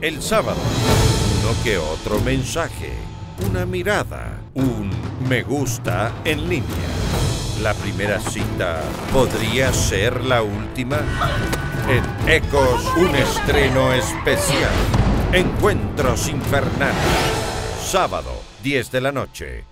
El sábado, uno que otro mensaje, una mirada, un me gusta en línea. ¿La primera cita podría ser la última? En Ecos, un estreno especial. Encuentros infernales. Sábado, 10 de la noche.